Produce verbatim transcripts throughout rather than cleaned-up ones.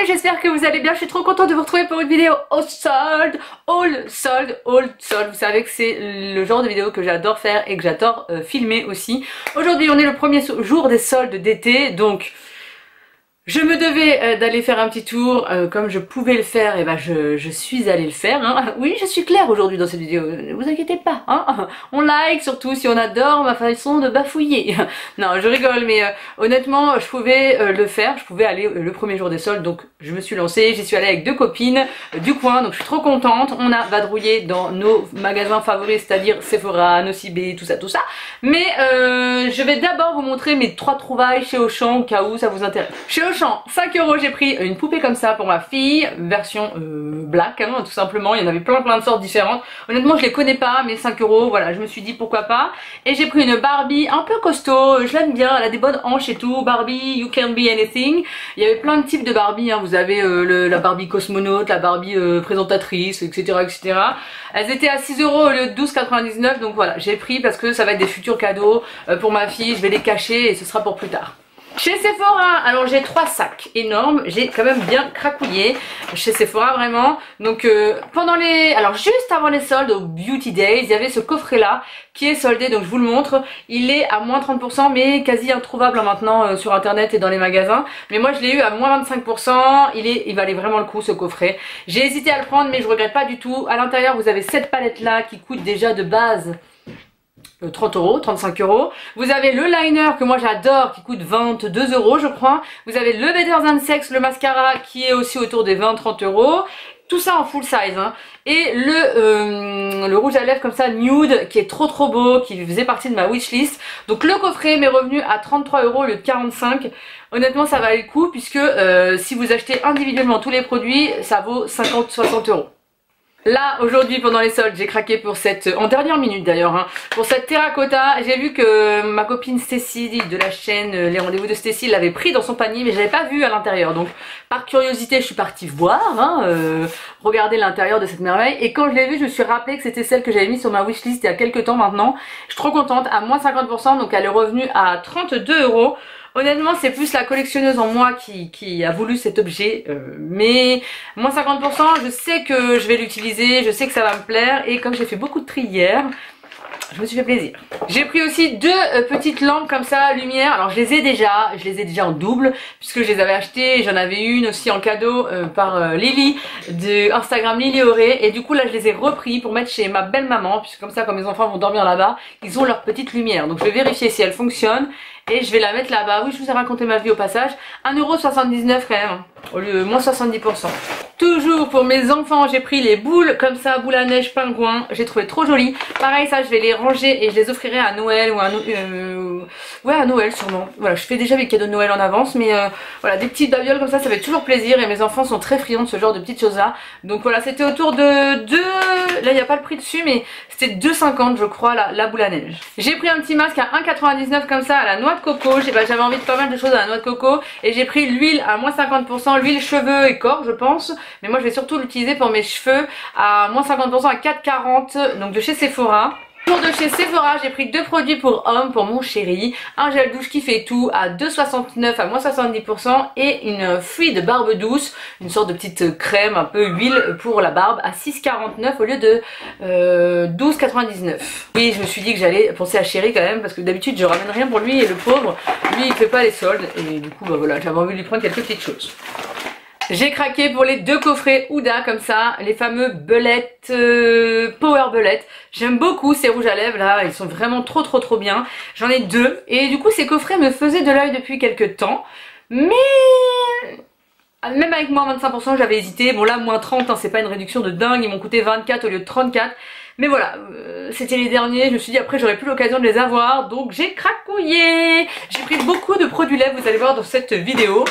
et j'espère que vous allez bien. Je suis trop contente de vous retrouver pour une vidéo au solde, all solde, all solde. Vous savez que c'est le genre de vidéo que j'adore faire et que j'adore euh, filmer aussi. Aujourd'hui on est le premier jour des soldes d'été, donc je me devais euh, d'aller faire un petit tour, euh, comme je pouvais le faire, et ben je, je suis allée le faire. Hein. Oui, je suis claire aujourd'hui dans cette vidéo, ne vous inquiétez pas. Hein. On like surtout si on adore ma façon de bafouiller. Non, je rigole, mais euh, honnêtement, je pouvais euh, le faire, je pouvais aller euh, le premier jour des soldes, donc je me suis lancée, j'y suis allée avec deux copines euh, du coin, donc je suis trop contente. On a vadrouillé dans nos magasins favoris, c'est-à-dire Sephora, Nocibé, tout ça, tout ça. Mais euh, je vais d'abord vous montrer mes trois trouvailles chez Auchan, au cas où ça vous intéresse. Chez Auchan, cinq euros, j'ai pris une poupée comme ça pour ma fille, version euh, black, hein, tout simplement. Il y en avait plein plein de sortes différentes. Honnêtement, je les connais pas, mais cinq euros, voilà, je me suis dit pourquoi pas. Et j'ai pris une Barbie un peu costaud, je l'aime bien, elle a des bonnes hanches et tout. Barbie, you can be anything. Il y avait plein de types de Barbie, hein. Vous avez euh, le, la Barbie cosmonaute, la Barbie euh, présentatrice, et cetera, et cetera. Elles étaient à six euros au lieu de douze quatre-vingt-dix-neuf, donc voilà, j'ai pris parce que ça va être des futurs cadeaux euh, pour ma fille. Je vais les cacher et ce sera pour plus tard. Chez Sephora, alors j'ai trois sacs énormes, j'ai quand même bien cracouillé chez Sephora vraiment. Donc euh, pendant les, alors juste avant les soldes au Beauty Days, il y avait ce coffret là qui est soldé, donc je vous le montre. Il est à moins trente pour cent mais quasi introuvable hein, maintenant euh, sur internet et dans les magasins. Mais moi je l'ai eu à moins vingt-cinq pour cent, il, est, il valait vraiment le coup ce coffret. J'ai hésité à le prendre mais je regrette pas du tout. À l'intérieur vous avez cette palette là qui coûte déjà de base trente euros, trente-cinq euros. Vous avez le liner que moi j'adore qui coûte vingt-deux euros je crois. Vous avez le Better Than Sex, le mascara qui est aussi autour des vingt à trente euros. Tout ça en full size hein. Et le, euh, le rouge à lèvres comme ça nude qui est trop trop beau, qui faisait partie de ma wishlist. Donc le coffret m'est revenu à trente-trois euros au lieu de quarante-cinq. Honnêtement ça valait le coup puisque euh, si vous achetez individuellement tous les produits ça vaut cinquante à soixante euros. Là aujourd'hui pendant les soldes j'ai craqué pour cette, en dernière minute d'ailleurs, hein, pour cette terracotta. J'ai vu que ma copine Stécie de la chaîne Les Rendez-vous de Stécie l'avait pris dans son panier mais j'avais pas vu à l'intérieur. Donc par curiosité je suis partie voir, hein, euh, regarder l'intérieur de cette merveille. Et quand je l'ai vue je me suis rappelé que c'était celle que j'avais mise sur ma wishlist il y a quelques temps maintenant. Je suis trop contente, à moins cinquante pour cent, donc elle est revenue à trente-deux euros. Honnêtement c'est plus la collectionneuse en moi qui, qui a voulu cet objet, euh, mais moins cinquante pour cent, je sais que je vais l'utiliser, je sais que ça va me plaire, et comme j'ai fait beaucoup de tri hier, je me suis fait plaisir. J'ai pris aussi deux euh, petites lampes comme ça, lumière. Alors je les ai déjà, je les ai déjà en double puisque je les avais achetées. J'en avais une aussi en cadeau euh, par euh, Lily de Instagram Lily Auré. Et du coup là je les ai repris pour mettre chez ma belle maman, puisque comme ça quand mes enfants vont dormir là-bas, ils ont leur petite lumière. Donc je vais vérifier si elle fonctionne et je vais la mettre là-bas. Oui, je vous ai raconté ma vie au passage. un euro soixante-dix-neuf quand même, au lieu de moins soixante-dix pour cent. Toujours pour mes enfants, j'ai pris les boules comme ça, boules à neige pingouin. J'ai trouvé trop jolies. Pareil, ça je vais les ranger et je les offrirai à Noël ou à, no euh, ouais, à Noël sûrement. Voilà, je fais déjà mes cadeaux de Noël en avance, mais euh, voilà, des petites babioles comme ça, ça fait toujours plaisir et mes enfants sont très friands de ce genre de petites choses là. Donc voilà, c'était autour de deux, là il n'y a pas le prix dessus, mais c'était deux cinquante je crois la, la boule à neige. J'ai pris un petit masque à un quatre-vingt-dix-neuf comme ça à la noix de coco. J'avais bah, envie de pas mal de choses à la noix de coco et j'ai pris l'huile à moins cinquante pour cent, l'huile cheveux et corps je pense. Mais moi je vais surtout l'utiliser pour mes cheveux à moins cinquante pour cent à quatre quarante, donc de chez Sephora. Pour de chez Sephora, j'ai pris deux produits pour homme, pour mon chéri. Un gel douche qui fait tout à deux soixante-neuf à moins soixante-dix pour cent et une fluide barbe douce, une sorte de petite crème, un peu huile pour la barbe à six quarante-neuf au lieu de euh, douze quatre-vingt-dix-neuf. Oui, je me suis dit que j'allais penser à chéri quand même parce que d'habitude je ramène rien pour lui et le pauvre, lui il fait pas les soldes et du coup bah voilà, j'avais envie de lui prendre quelques petites choses. J'ai craqué pour les deux coffrets Huda comme ça, les fameux bellettes, euh, Power Bellettes. J'aime beaucoup ces rouges à lèvres là, ils sont vraiment trop trop trop bien. J'en ai deux et du coup ces coffrets me faisaient de l'œil depuis quelques temps. Mais même avec moins vingt-cinq pour cent j'avais hésité. Bon là moins trente, hein, c'est pas une réduction de dingue, ils m'ont coûté vingt-quatre au lieu de trente-quatre. Mais voilà, euh, c'était les derniers, je me suis dit après j'aurais plus l'occasion de les avoir, donc j'ai craquouillé. J'ai pris beaucoup de produits lèvres, vous allez voir dans cette vidéo.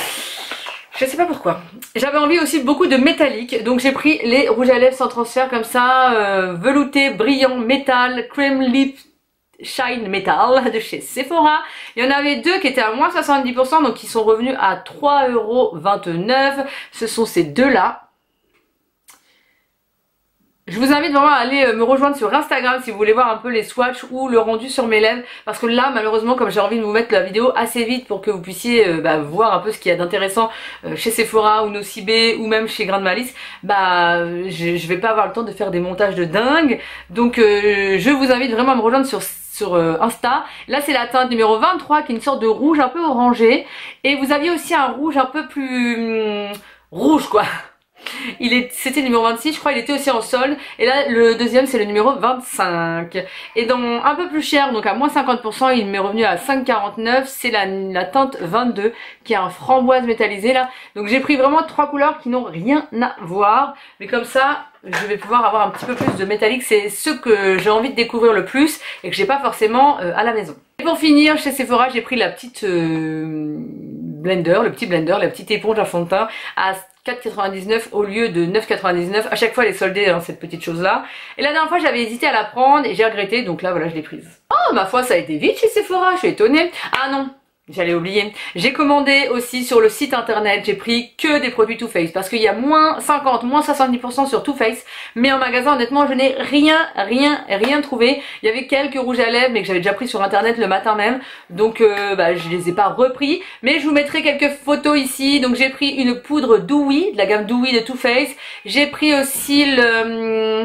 Je sais pas pourquoi. J'avais envie aussi de beaucoup de métallique, donc j'ai pris les rouges à lèvres sans transfert comme ça, euh, velouté, brillant, métal, cream lip shine metal de chez Sephora. Il y en avait deux qui étaient à moins soixante-dix pour cent, donc qui sont revenus à trois euros vingt-neuf. Ce sont ces deux là. Je vous invite vraiment à aller me rejoindre sur Instagram si vous voulez voir un peu les swatchs ou le rendu sur mes lèvres, parce que là malheureusement comme j'ai envie de vous mettre la vidéo assez vite pour que vous puissiez euh, bah, voir un peu ce qu'il y a d'intéressant euh, chez Sephora ou Nocibé ou même chez Grain de Malice, bah je, je vais pas avoir le temps de faire des montages de dingue. Donc euh, je vous invite vraiment à me rejoindre sur sur euh, Insta. Là c'est la teinte numéro vingt-trois qui est une sorte de rouge un peu orangé, et vous aviez aussi un rouge un peu plus hum, rouge quoi. Il est, c'était le numéro vingt-six, je crois, il était aussi en solde. Et là, le deuxième, c'est le numéro vingt-cinq. Et dans un peu plus cher, donc à moins cinquante pour cent, il m'est revenu à cinq quarante-neuf. C'est la, la teinte vingt-deux, qui est un framboise métallisé là. Donc j'ai pris vraiment trois couleurs qui n'ont rien à voir. Mais comme ça, je vais pouvoir avoir un petit peu plus de métallique. C'est ce que j'ai envie de découvrir le plus et que j'ai pas forcément euh, à la maison. Et pour finir, chez Sephora, j'ai pris la petite euh, blender, le petit blender, la petite éponge à fond de teint à quatre quatre-vingt-dix-neuf au lieu de neuf quatre-vingt-dix-neuf. À chaque fois elle est soldée hein, cette petite chose là. Et la dernière fois j'avais hésité à la prendre et j'ai regretté, donc là voilà je l'ai prise. Oh ma foi ça a été vite chez Sephora, je suis étonnée. Ah non, j'allais oublier. J'ai commandé aussi sur le site internet, j'ai pris que des produits Too Faced parce qu'il y a moins cinquante, moins soixante-dix pour cent sur Too Faced. Mais en magasin honnêtement je n'ai rien, rien, rien trouvé. Il y avait quelques rouges à lèvres mais que j'avais déjà pris sur internet le matin même. Donc euh, bah, je les ai pas repris. Mais je vous mettrai quelques photos ici. Donc j'ai pris une poudre Dewy, de la gamme Dewy de Too Faced. J'ai pris aussi le... Hum,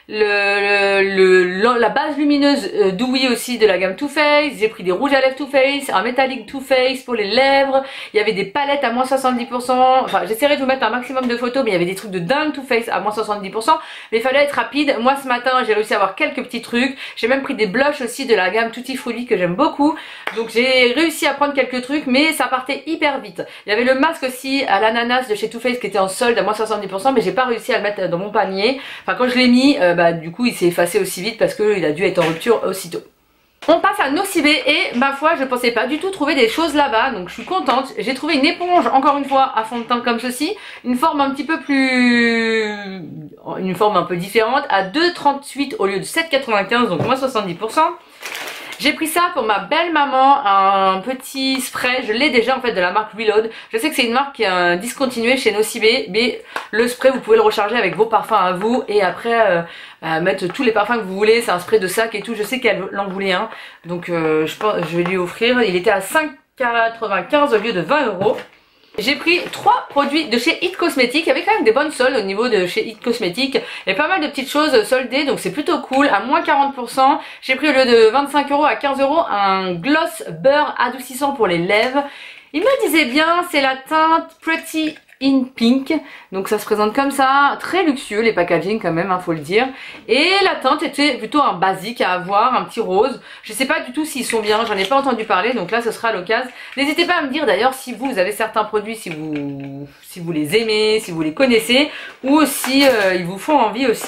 Le, le, le, la base lumineuse euh, Dewy aussi de la gamme Too Faced. J'ai pris des rouges à lèvres Too Faced, un métallique Too Faced pour les lèvres. Il y avait des palettes à moins soixante-dix pour cent. Enfin j'essaierai de vous mettre un maximum de photos, mais il y avait des trucs de dingue Too Faced à moins soixante-dix pour cent. Mais il fallait être rapide. Moi ce matin j'ai réussi à avoir quelques petits trucs. J'ai même pris des blushs aussi de la gamme Tutti Frutti que j'aime beaucoup. Donc j'ai réussi à prendre quelques trucs, mais ça partait hyper vite. Il y avait le masque aussi à l'ananas de chez Too Faced qui était en solde à moins soixante-dix pour cent, mais j'ai pas réussi à le mettre dans mon panier. Enfin quand je l'ai mis, euh, bah du coup il s'est effacé aussi vite parce qu'il a dû être en rupture aussitôt. On passe à Nocibé et ma foi je pensais pas du tout trouver des choses là-bas, donc je suis contente. J'ai trouvé une éponge encore une fois à fond de teint comme ceci, une forme un petit peu plus... une forme un peu différente à deux trente-huit au lieu de sept quatre-vingt-quinze, donc moins soixante-dix pour cent. J'ai pris ça pour ma belle maman, un petit spray, je l'ai déjà en fait de la marque Reload. Je sais que c'est une marque qui est discontinuée chez Nocibé, mais le spray vous pouvez le recharger avec vos parfums à vous et après euh, bah, mettre tous les parfums que vous voulez. C'est un spray de sac et tout, je sais qu'elle en voulait un, donc euh, je, pense, je vais lui offrir. Il était à cinq quatre-vingt-quinze au lieu de vingt euros. J'ai pris trois produits de chez It Cosmetics. Il y avait quand même des bonnes soldes au niveau de chez It Cosmetics. Il y a pas mal de petites choses soldées, donc c'est plutôt cool. À moins quarante pour cent, j'ai pris au lieu de vingt-cinq euros à quinze euros un gloss beurre adoucissant pour les lèvres. Il me disait bien, c'est la teinte Pretty in Pink, donc ça se présente comme ça, très luxueux les packaging quand même, hein, faut le dire. Et la teinte était plutôt un basique à avoir, un petit rose. Je sais pas du tout s'ils sont bien, j'en ai pas entendu parler, donc là ce sera à l'occasion. N'hésitez pas à me dire d'ailleurs si vous, vous avez certains produits, si vous, si vous les aimez, si vous les connaissez, ou si euh, ils vous font envie aussi.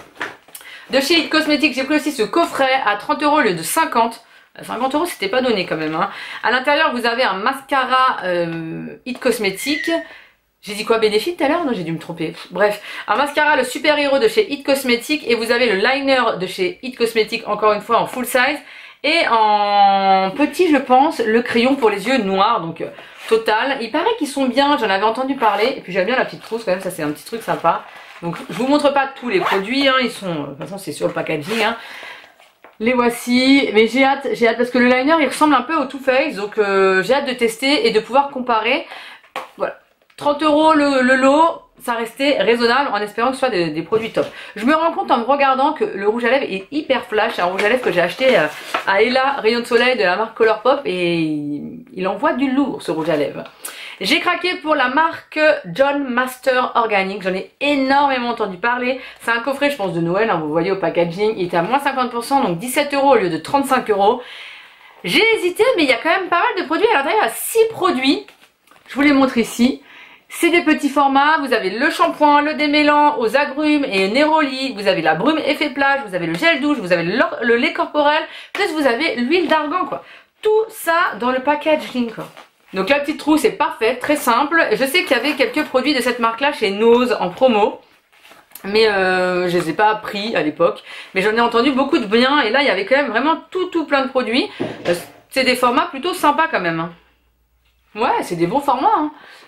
De chez It Cosmetics, j'ai pris aussi ce coffret à trente euros au lieu de cinquante. cinquante euros c'était pas donné quand même, hein. À l'intérieur vous avez un mascara euh, It Cosmetics. J'ai dit quoi, Benefit tout à l'heure? Non, j'ai dû me tromper. Bref, un mascara, le super héros de chez It Cosmetics. Et vous avez le liner de chez It Cosmetics, encore une fois en full size. Et en petit, je pense, le crayon pour les yeux noirs. Donc, euh, total. Il paraît qu'ils sont bien, j'en avais entendu parler. Et puis, j'aime bien la petite trousse quand même, ça c'est un petit truc sympa. Donc, je vous montre pas tous les produits, hein. Ils sont, de toute façon, c'est sur le packaging, hein. Les voici, mais j'ai hâte, j'ai hâte parce que le liner, il ressemble un peu au Too Faced. Donc, euh, j'ai hâte de tester et de pouvoir comparer. Voilà. trente euros le, le lot, ça restait raisonnable en espérant que ce soit des, des produits top. Je me rends compte en me regardant que le rouge à lèvres est hyper flash. C'est un rouge à lèvres que j'ai acheté à Ella Rayon de Soleil de la marque Colourpop et il, il envoie du lourd ce rouge à lèvres. J'ai craqué pour la marque John Master Organic, j'en ai énormément entendu parler. C'est un coffret je pense de Noël, hein, vous voyez au packaging, il était à moins cinquante pour cent donc dix-sept euros au lieu de trente-cinq euros. J'ai hésité mais il y a quand même pas mal de produits, à l'intérieur il y a six produits, je vous les montre ici. C'est des petits formats, vous avez le shampoing, le démêlant aux agrumes et néroli, vous avez la brume effet plage, vous avez le gel douche, vous avez le, le lait corporel, plus vous avez l'huile d'argan quoi. Tout ça dans le packaging quoi. Donc la petite trousse est parfaite, très simple. Je sais qu'il y avait quelques produits de cette marque là chez Nose en promo. Mais euh, je les ai pas pris à l'époque. Mais j'en ai entendu beaucoup de bien et là il y avait quand même vraiment tout tout plein de produits. C'est des formats plutôt sympas quand même. Ouais, c'est des bons formats, hein.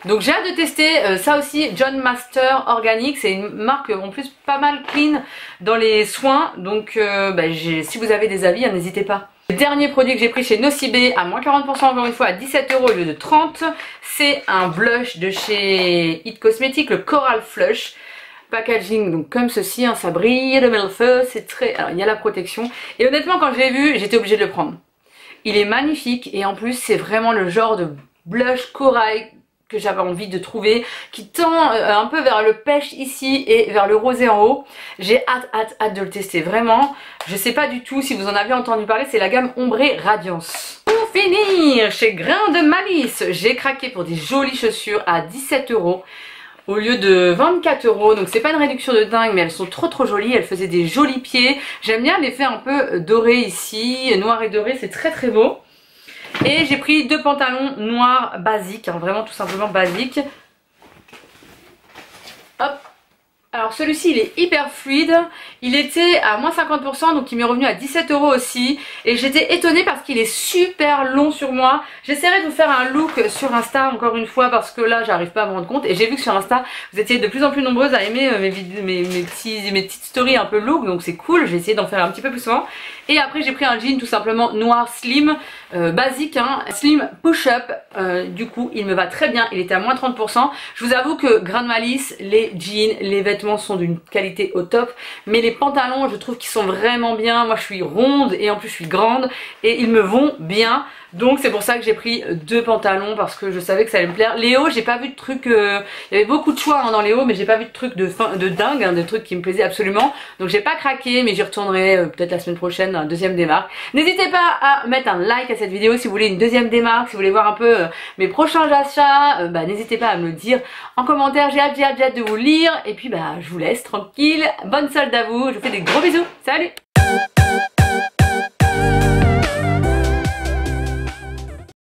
Donc j'ai hâte de tester euh, ça aussi, John Master Organic, c'est une marque en plus pas mal clean dans les soins, donc euh, bah, si vous avez des avis, n'hésitez pas. Le dernier produit que j'ai pris chez Nocibé à moins quarante pour cent encore une fois à dix-sept euros au lieu de trente, c'est un blush de chez It Cosmetics, le Coral Flush. Packaging donc comme ceci, hein, ça brille de mille feux, c'est très... Alors il y a la protection et honnêtement quand je l'ai vu, j'étais obligée de le prendre. Il est magnifique et en plus c'est vraiment le genre de blush corail que j'avais envie de trouver, qui tend euh, un peu vers le pêche ici et vers le rosé en haut. J'ai hâte, hâte, hâte de le tester, vraiment. Je sais pas du tout si vous en avez entendu parler, c'est la gamme Ombré Radiance. Pour finir, chez Grain de Malice, j'ai craqué pour des jolies chaussures à dix-sept euros. Au lieu de vingt-quatre euros, donc c'est pas une réduction de dingue, mais elles sont trop trop jolies, elles faisaient des jolis pieds. J'aime bien l'effet un peu doré ici, noir et doré, c'est très très beau. Et j'ai pris deux pantalons noirs basiques, hein, vraiment tout simplement basiques. Hop. Alors celui-ci il est hyper fluide, il était à moins cinquante pour cent donc il m'est revenu à dix-sept euros aussi. Et j'étais étonnée parce qu'il est super long sur moi. J'essaierai de vous faire un look sur Insta encore une fois parce que là j'arrive pas à me rendre compte. Et j'ai vu que sur Insta vous étiez de plus en plus nombreuses à aimer mes, vidéos, mes, mes, petits, mes petites stories un peu look, donc c'est cool, j'ai essayé d'en faire un petit peu plus souvent. Et après j'ai pris un jean tout simplement noir slim, euh, basique, hein, slim push-up, euh, du coup il me va très bien, il était à moins trente pour cent. Je vous avoue que Grain de Malice, les jeans, les vêtements sont d'une qualité au top, mais les pantalons je trouve qu'ils sont vraiment bien. Moi je suis ronde et en plus je suis grande et ils me vont bien, donc c'est pour ça que j'ai pris deux pantalons parce que je savais que ça allait me plaire. Les hauts j'ai pas vu de trucs, euh... il y avait beaucoup de choix hein, dans les hauts, mais j'ai pas vu de trucs de, fin... de dingue, hein, de trucs qui me plaisaient absolument, donc j'ai pas craqué, mais j'y retournerai euh, peut-être la semaine prochaine dans la deuxième démarque. N'hésitez pas à mettre un like à cette vidéo si vous voulez une deuxième démarque, si vous voulez voir un peu euh, mes prochains achats, euh, bah, n'hésitez pas à me le dire en commentaire, j'ai hâte, j'ai hâte, j'ai hâte de vous lire. Et puis bah je vous laisse tranquille, bonne solde à vous, je vous fais des gros bisous, salut.